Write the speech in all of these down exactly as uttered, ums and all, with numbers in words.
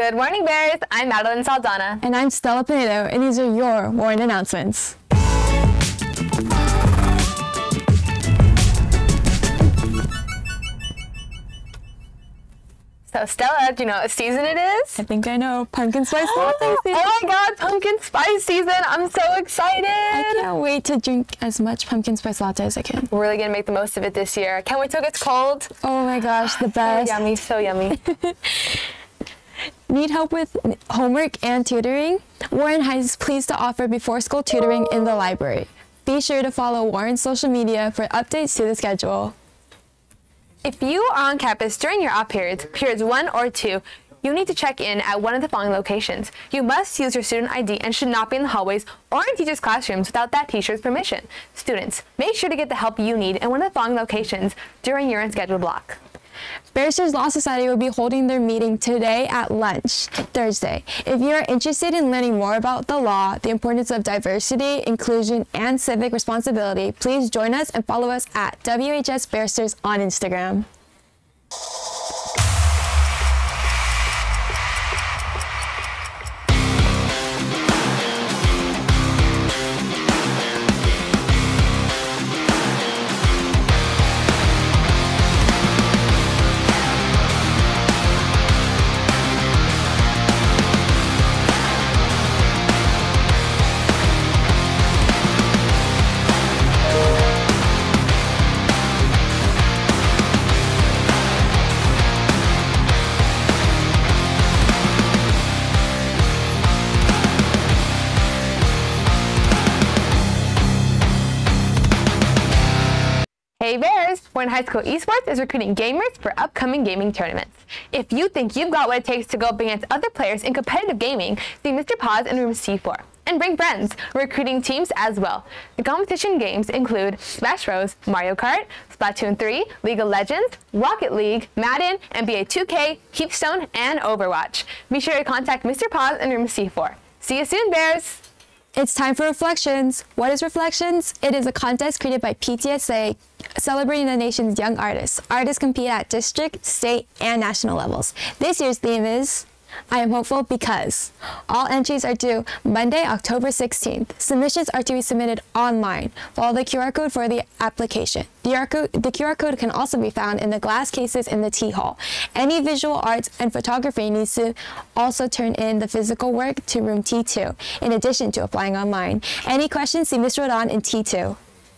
Good morning, Bears. I'm Madeline Saldana. And I'm Stella Pinedo, and these are your Warren announcements. So, Stella, do you know what season it is? I think I know. Pumpkin spice latte season. Oh my god, pumpkin spice season. I'm so excited. I can't wait to drink as much pumpkin spice latte as I can. We're really going to make the most of it this year. Can't wait till it gets cold. Oh my gosh, the best. So yummy, so yummy. Need help with homework and tutoring? Warren High is pleased to offer before school tutoring in the library. Be sure to follow Warren's social media for updates to the schedule. If you are on campus during your off periods, periods one or two, you need to check in at one of the following locations. You must use your student I D and should not be in the hallways or in teachers' classrooms without that teacher's permission. Students, make sure to get the help you need in one of the following locations during your unscheduled block. Barristers Law Society will be holding their meeting today at lunch, Thursday. If you are interested in learning more about the law, the importance of diversity, inclusion, and civic responsibility, please join us and follow us at W H S Barristers on Instagram. Hey Bears! Warren High School Esports is recruiting gamers for upcoming gaming tournaments. If you think you've got what it takes to go up against other players in competitive gaming, see Mister Paz in room C four. And bring friends. We're recruiting teams as well. The competition games include Smash Bros, Mario Kart, Splatoon three, League of Legends, Rocket League, Madden, N B A two K, Heapthstone, and Overwatch. Be sure to contact Mister Paz in room C four. See you soon, Bears! It's time for Reflections. What is Reflections? It is a contest created by P T S A celebrating the nation's young artists. Artists compete at district, state, and national levels. This year's theme is I am hopeful because all entries are due Monday, October sixteenth. Submissions are to be submitted online. Follow the Q R code for the application. The Q R code, the Q R code can also be found in the glass cases in the T Hall. Any visual arts and photography needs to also turn in the physical work to room T two, in addition to applying online. Any questions, see Miz Rodon in T two.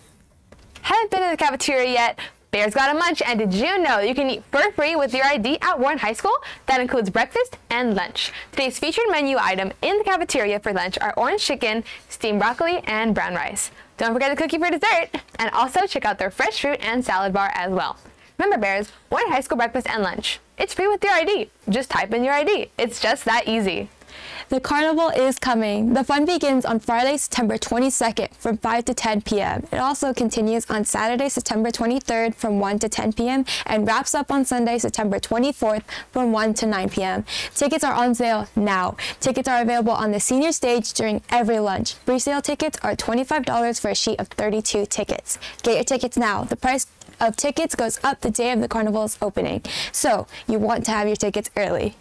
Haven't been to the cafeteria yet? Bears got a munch, and did you know you can eat for free with your I D at Warren High School? That includes breakfast and lunch. Today's featured menu item in the cafeteria for lunch are orange chicken, steamed broccoli, and brown rice. Don't forget the cookie for dessert, and also check out their fresh fruit and salad bar as well. Remember, Bears, Warren High School breakfast and lunch. It's free with your I D. Just type in your I D. It's just that easy. The carnival is coming. The fun begins on Friday, September twenty-second from five to ten p m It also continues on Saturday, September twenty-third from one to ten p m and wraps up on Sunday, September twenty-fourth from one to nine p m Tickets are on sale now. Tickets are available on the senior stage during every lunch. Pre-sale tickets are twenty-five dollars for a sheet of thirty-two tickets. Get your tickets now. The price of tickets goes up the day of the carnival's opening, so you want to have your tickets early.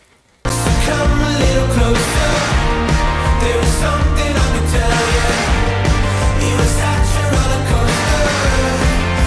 Come a little closer. There is something I can tell you. You were such a roller coaster.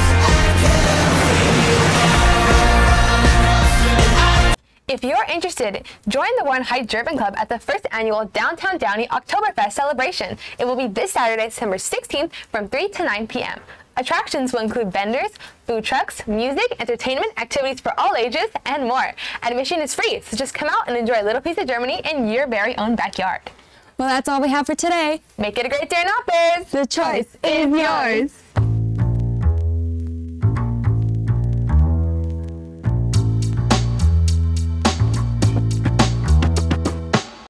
I can't. If you're interested, join the Warren Heights German Club at the first annual Downtown Downey Oktoberfest celebration. It will be this Saturday, September sixteenth from three to nine p m Attractions will include vendors, food trucks, music, entertainment, activities for all ages, and more. Admission is free, so just come out and enjoy a little piece of Germany in your very own backyard. Well, that's all we have for today. Make it a great day or not, Bears! The choice is yours.